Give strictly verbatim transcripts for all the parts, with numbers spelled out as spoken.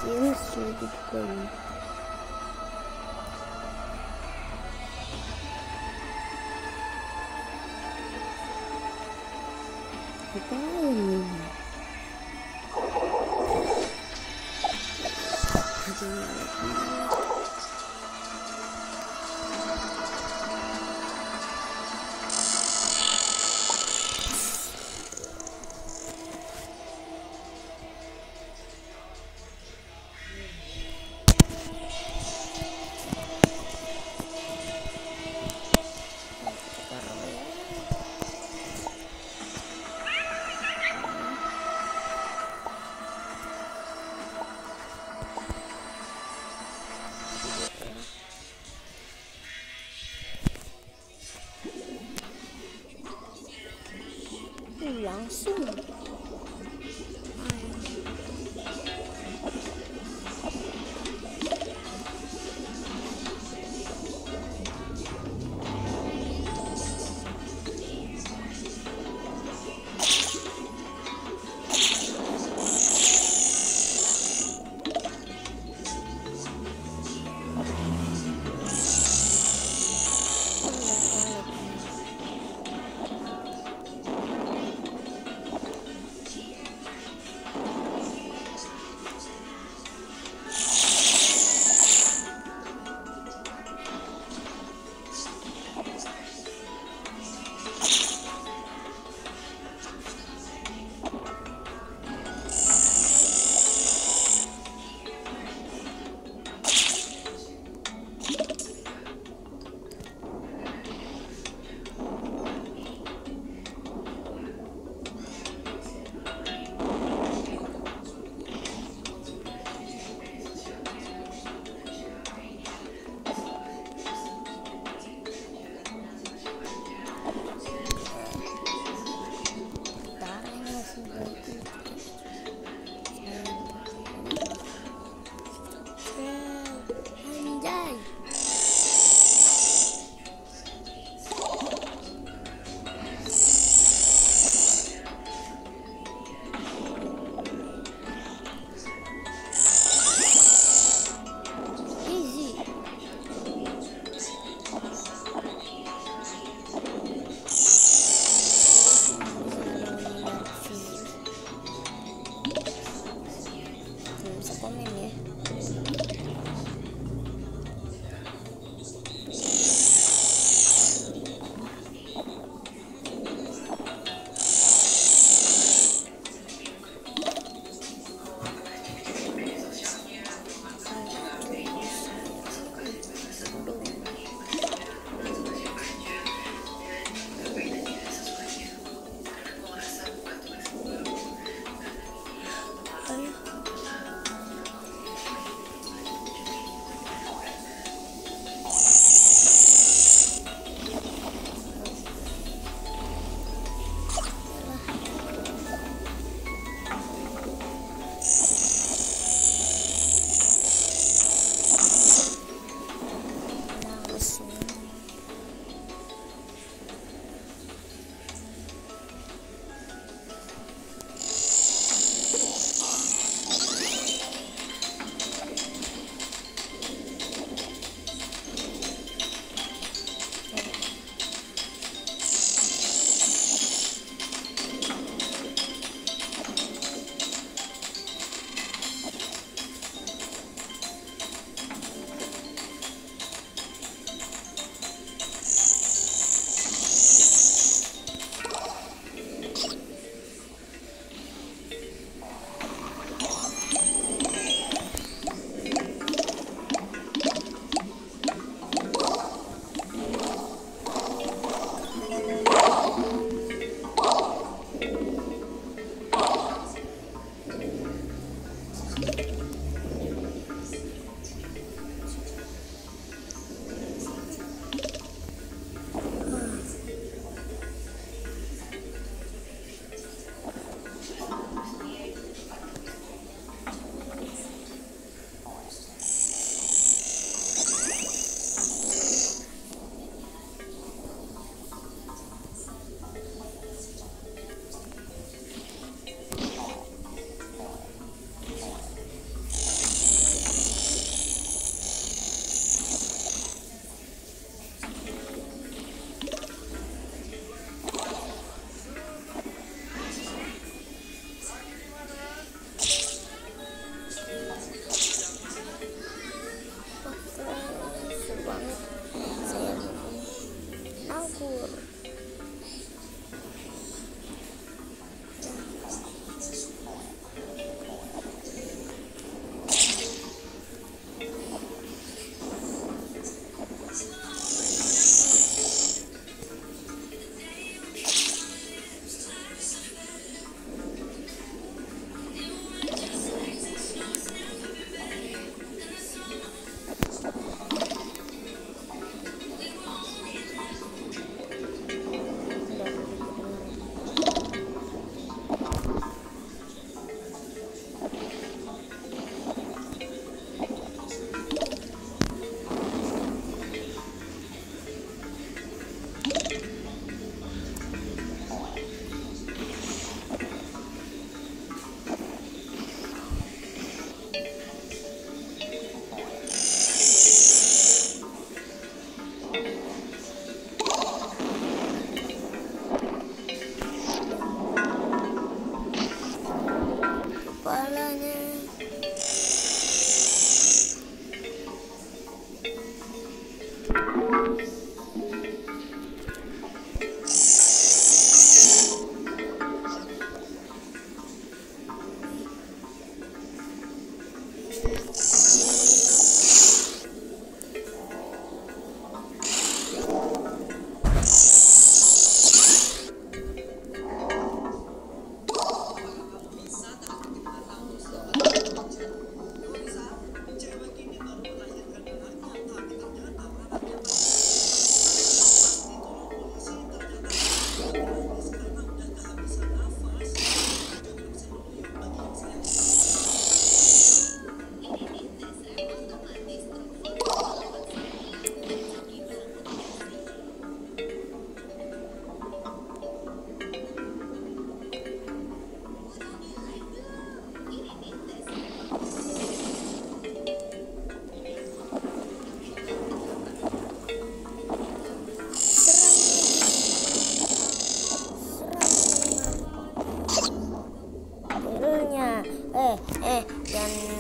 Ini sulit kan. Apa ini? Langsung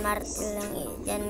martil yang dan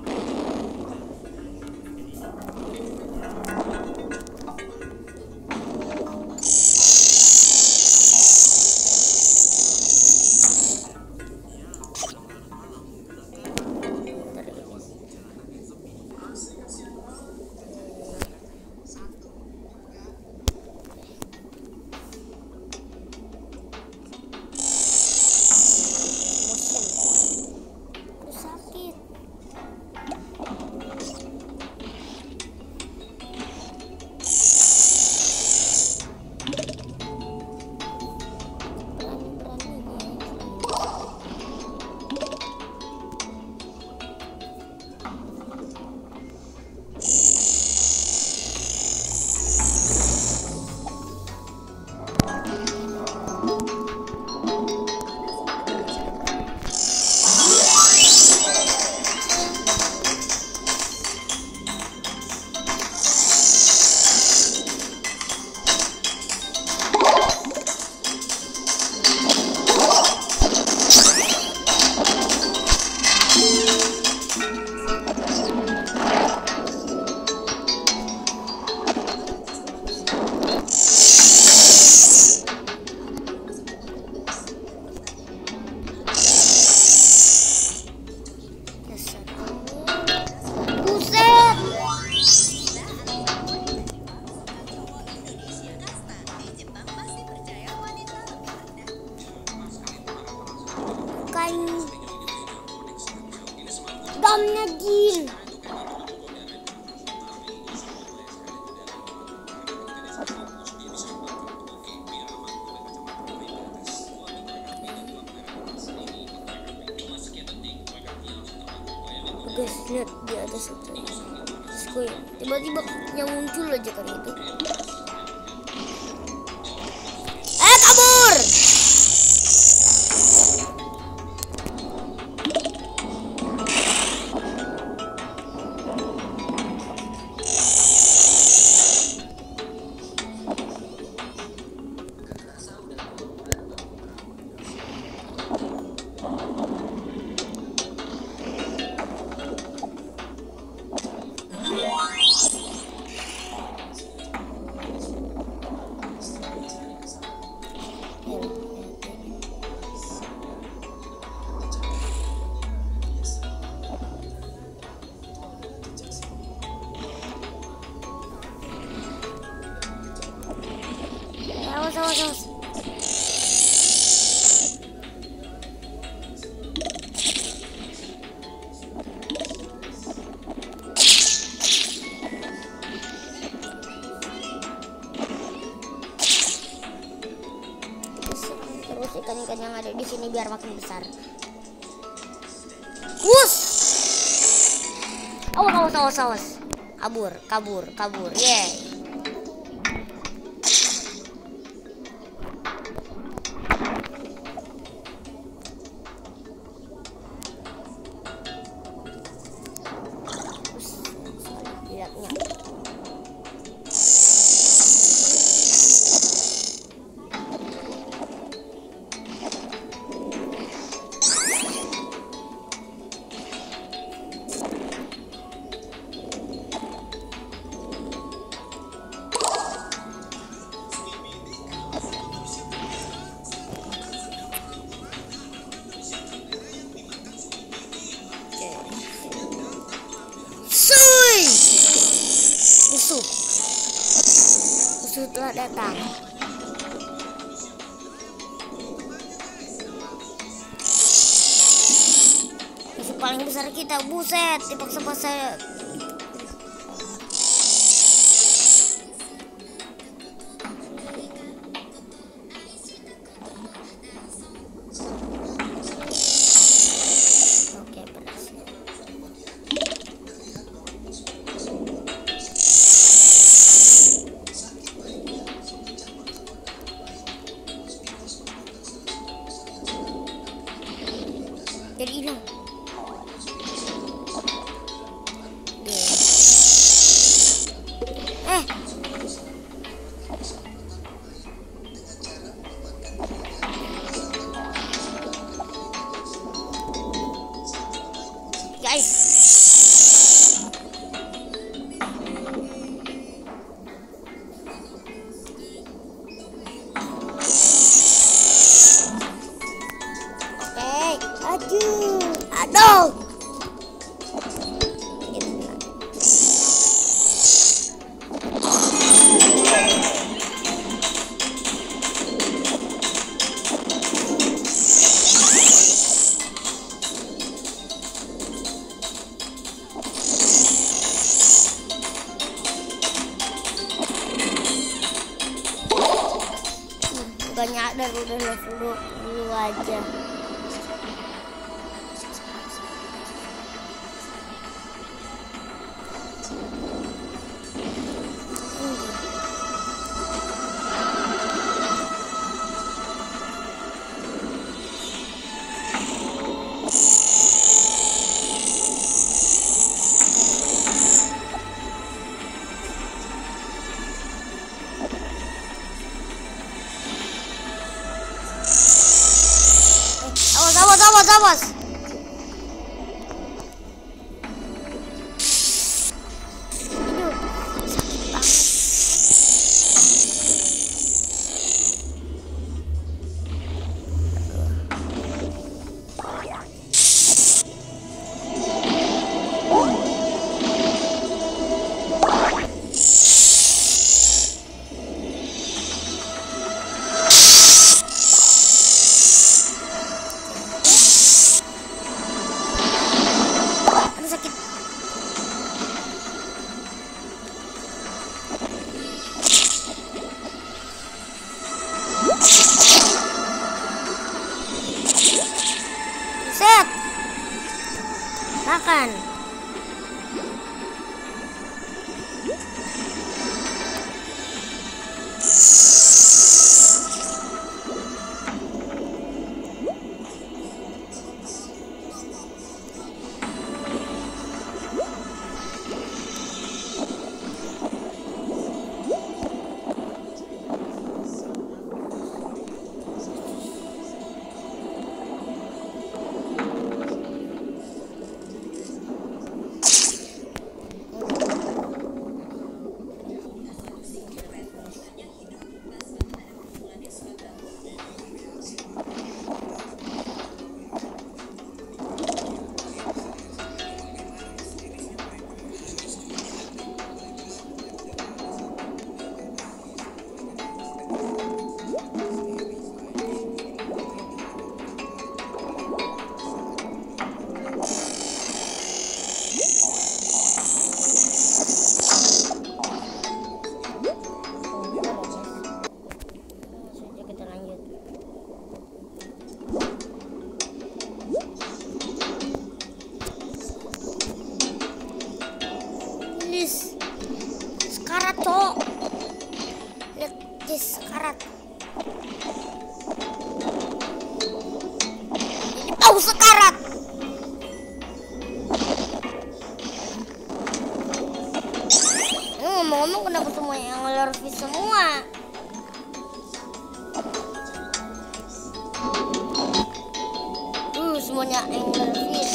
damnya Jin. Guys, lihat di atas itu. Tiba-tiba yang muncul aja kan itu. Eh, kabur! Awas, awas, awas. Terus ikan-ikan yang ada di sini biar makin besar. Wus! Awas, awas, awas, awas. Kabur, kabur, kabur. Yeay. Musuh musuh telah datang. Musuh paling besar kita, buset, dipaksa-paksa. Jadi hilang. Eh, No. Gak nyadar udah level dua puluh aja. Awas, awas, awas. Aduh, sakit banget. Set. Makan. Sekarat, cok. Lihat, guys, sekarat. Ini bau sekarat. Ini ngomong-ngomong kenapa semua yang ngelervis semua? Uh, semuanya yang ngelervis.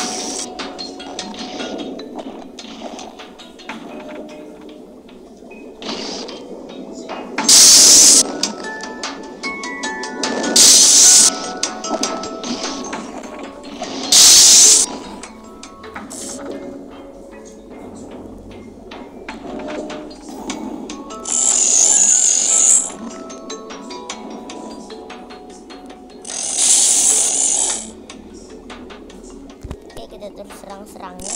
Kita terus serang-serangnya.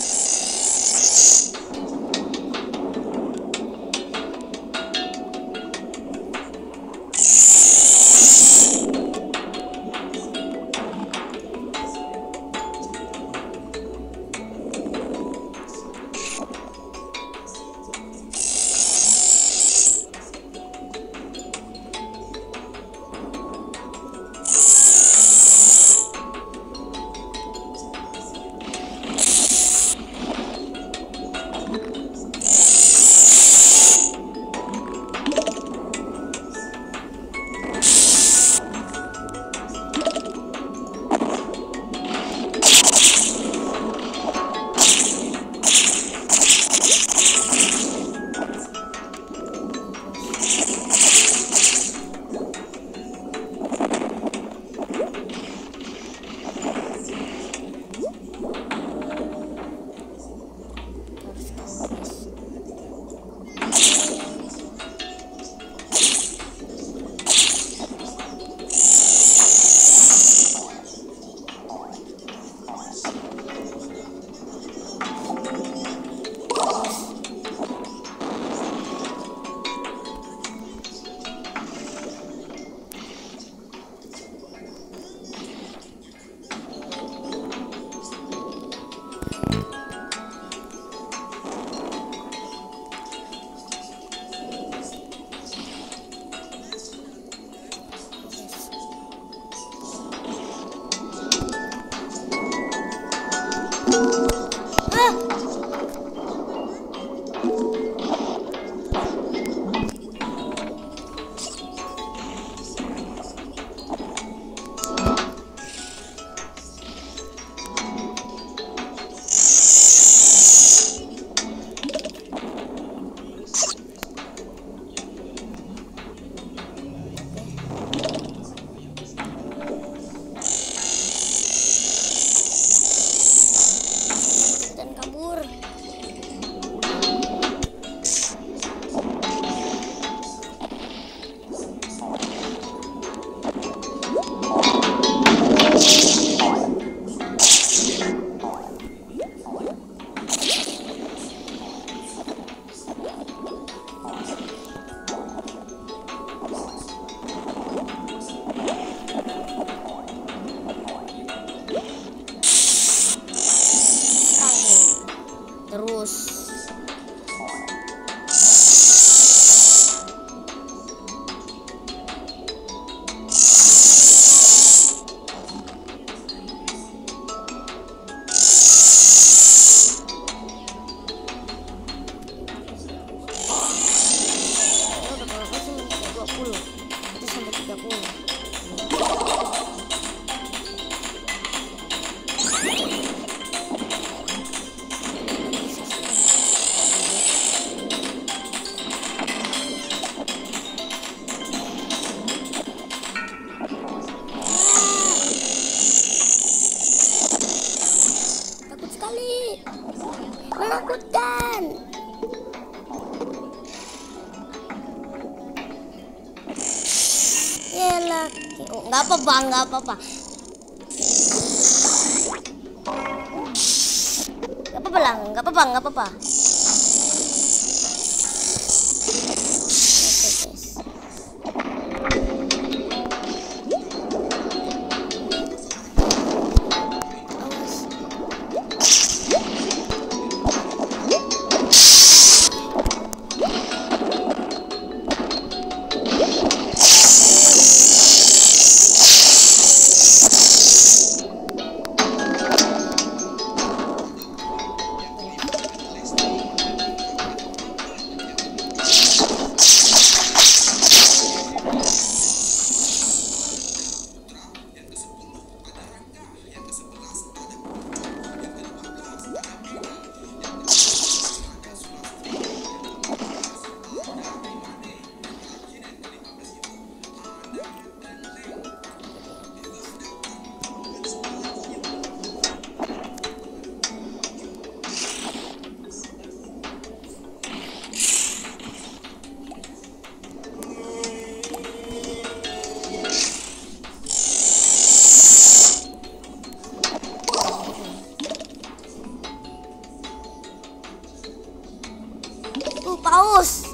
apa-apa, nggak apa-apa. Nggak apa-apa lah, nggak apa-apa, nggak apa-apa. Paus.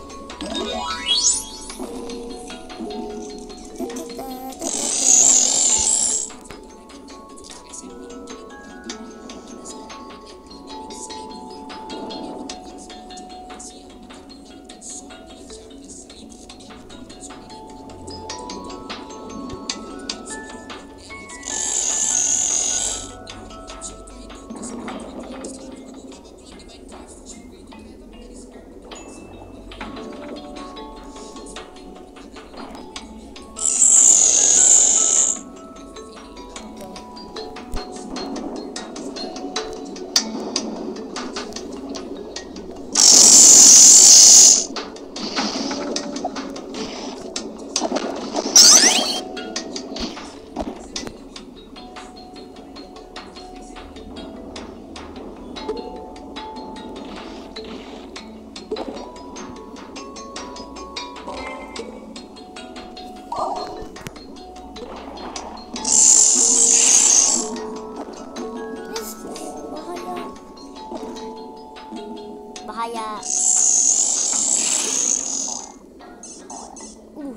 Bahaya. Uh.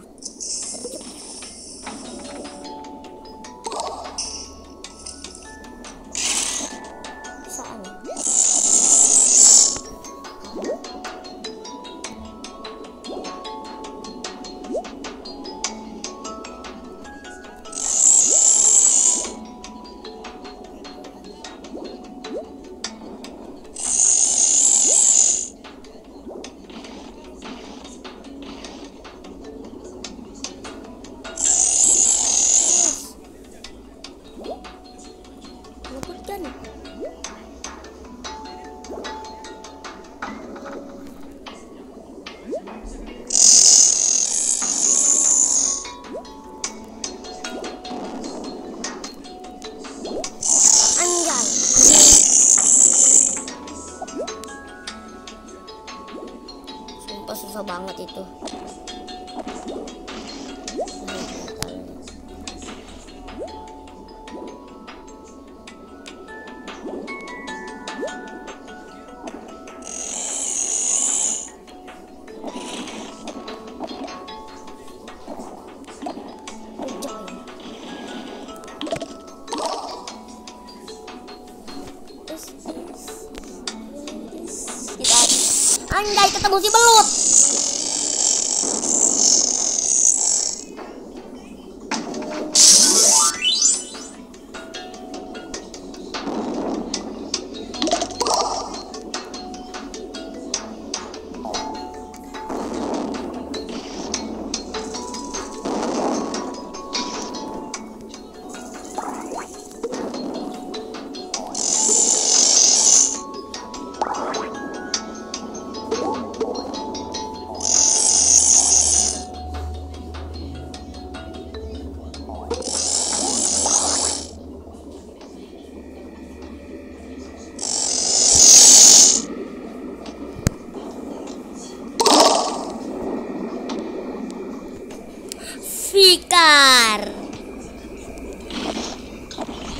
Saan? Susah banget itu. Anjay, ketemu si belut.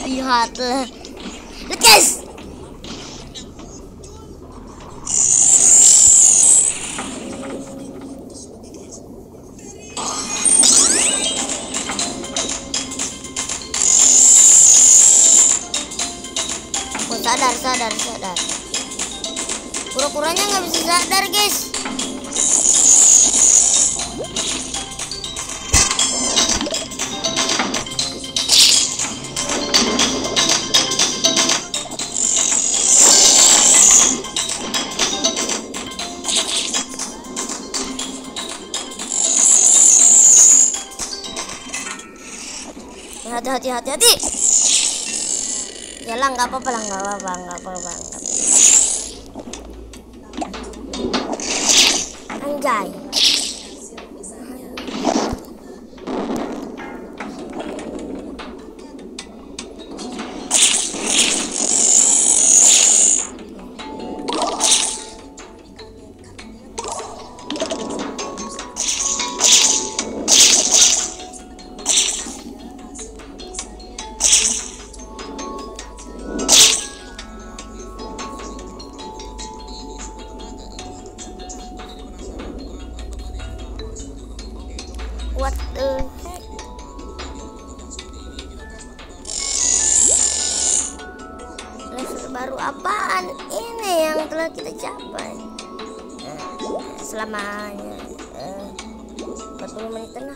Lihatlah. Lihat guys. Oh, sadar, sadar, sadar. Kura-kuranya nggak bisa sadar guys. Hati-hati, hati-hati. Ya lah, nggak apa-apa lah, nggak apa-apa, nggak apa-apa. Anjay. What the heck? Level baru apaan ini yang telah kita capai? Nah, selamanya eh, empat puluh menit lah.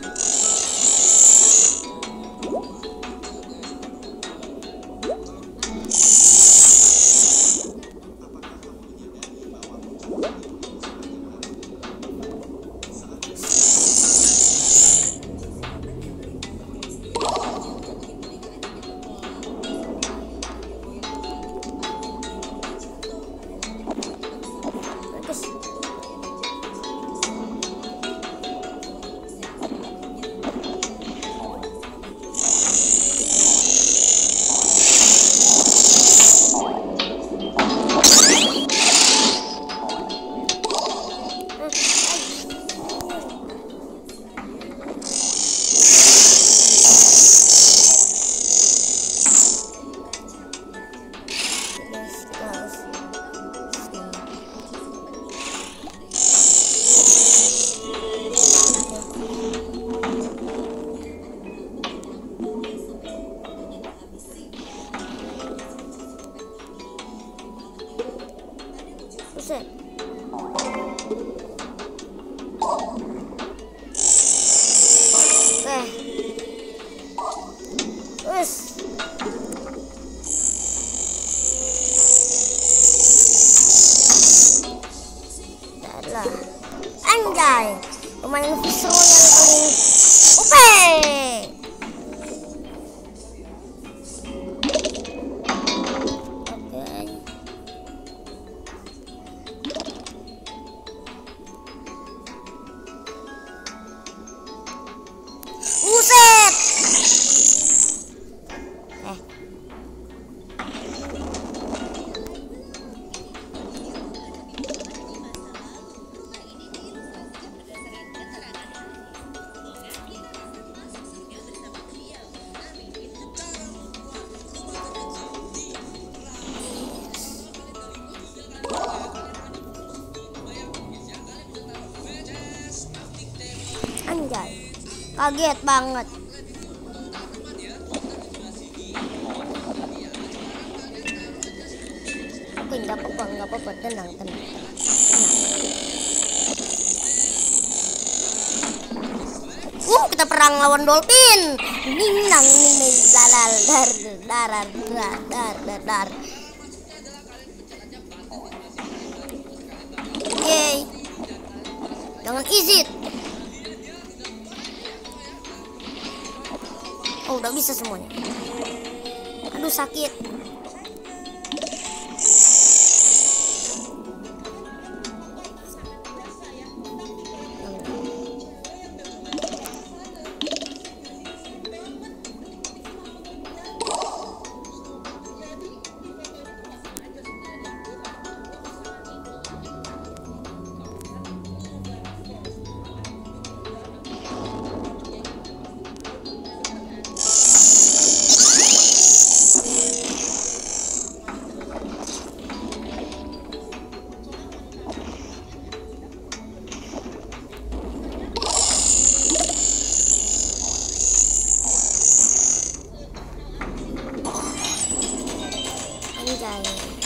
Buset. Oke. Wes. Dahlah. Anjay. Pemain Visro yang paling O P. Buset. Eh. Anjay. Kaget banget. Oke, nggak apa-apa, nggak apa-apa, tenang, tenang, tenang. Uh, kita perang lawan dolphin. Ninang ning lalal dar dar dar dar dar dar. Yeay. Jangan izin. Oh, udah bisa semuanya. Aduh, sakit. selesai.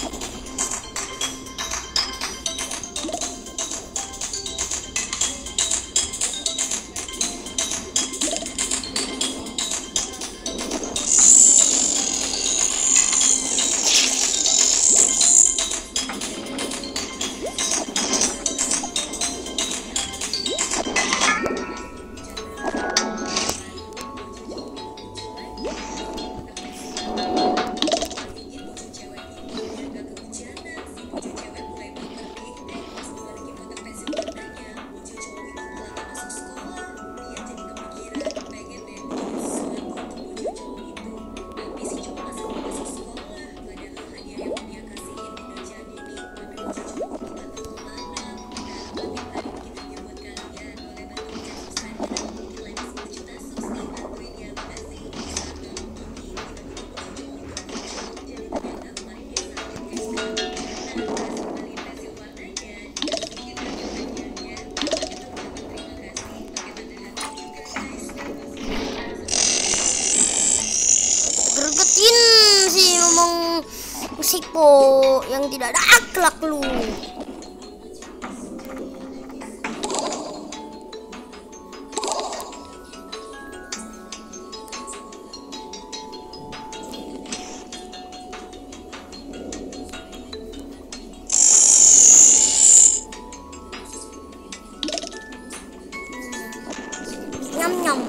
Gregetin si ngomong Sipo yang tidak ada akhlak lu. Nyam nyam.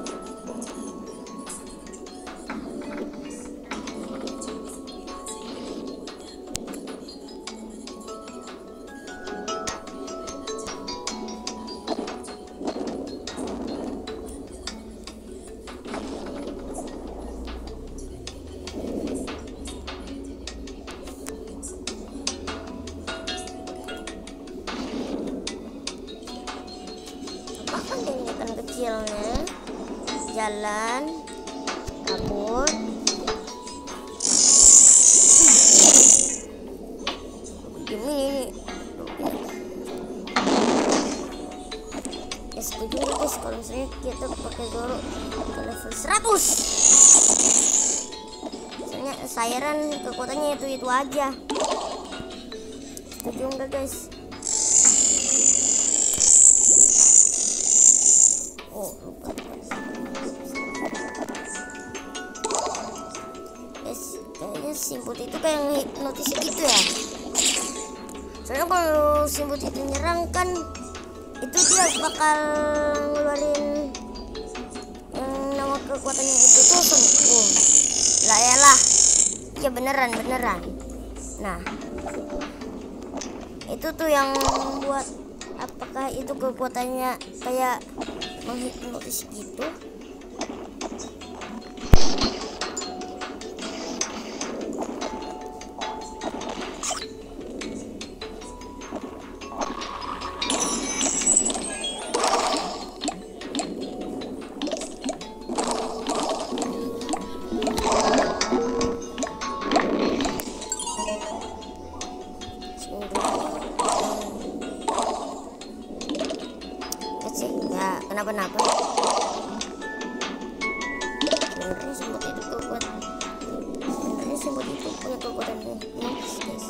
Apa kan kecilnya? Jalan, kabur. Ini ya setuju guys kalau misalnya kita pakai Zoro ke level seratus. Misalnya Siren kekuatannya itu itu aja. Setuju enggak guys? Oh lupa. Guys, kayaknya Simbut itu kayak hipnotis gitu ya. Soalnya kalau Simbut itu nyerang kan itu dia bakal ngeluarin yang nama kekuatannya itu tuh sungguh lah ya lah ya beneran beneran. Nah itu tuh yang membuat apakah itu kekuatannya kayak menghipnotis gitu. Ya kenapa-napa sebenarnya Simbut itu kekuatan sebenarnya Simbut itu punya kekuatan hipnotis guys.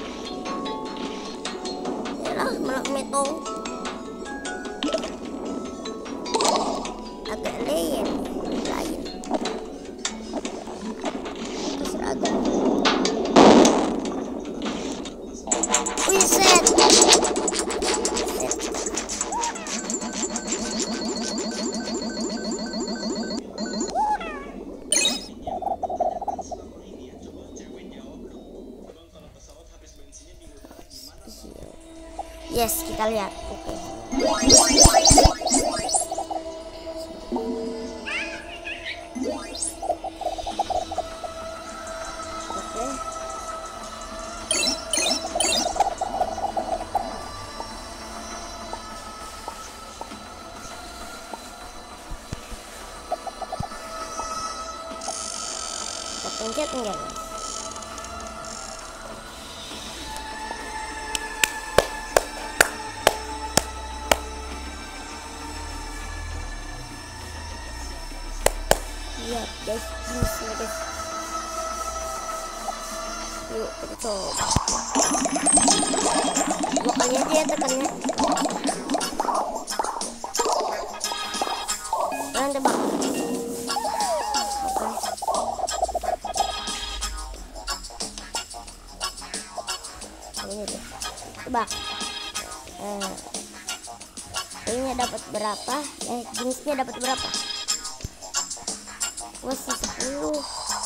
Yalah melak metong agak lain lain seragam. Wih set yes, kita lihat. Oke. Oke. Kita pencet enggak? Lihat guys, ini guys. Yuk kita coba. Dua kali aja ya tekannya. Kalian tebak. Oke. Ini tuh. Tebak. Eh, ini dapat berapa? Eh, jenisnya dapat berapa? Wah, sepuluh.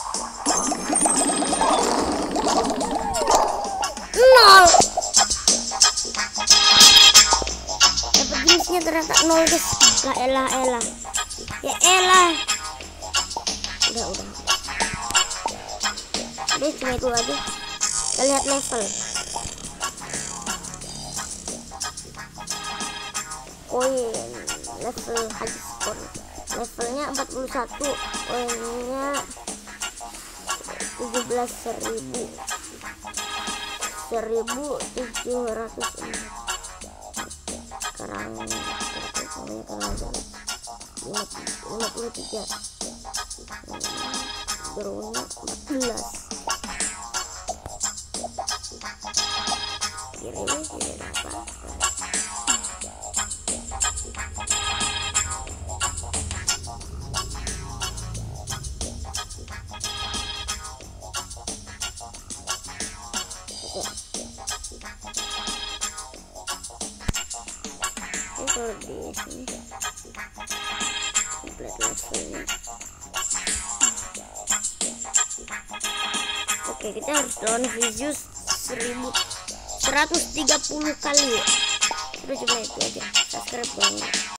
Nol. Dapat jenisnya ternyata nol guys. Lah elah elah. Ya elah. Udah udah. Udah cuma itu aja. Kita lihat level. Koin level haji skor. Levelnya empat puluh satu. Koinnya tujuh belas ribu. seribu tujuh ratus empat. Sekarang sekarang lima puluh tiga. Drone empat belas. Kirim kirim apa? Kalau di sini komplit levelnya. Oke, kita harus lawan Vicious seribu seratus tiga puluh kali ya. Udah cuma itu aja. Subscribe dong.